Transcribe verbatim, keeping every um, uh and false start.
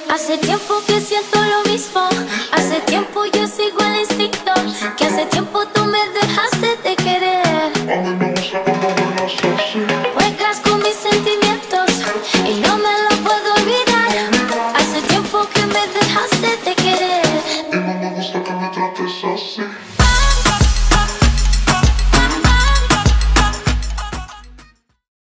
Hace tiempo que siento lo mismo, hace tiempo yo sigo el instinto, que hace tiempo tú me dejaste de querer. A mí me gusta cuando bailas así. Juegas con mis sentimientos y no me lo puedo olvidar. Hace tiempo que me dejaste de querer Y no me gusta que me trates así.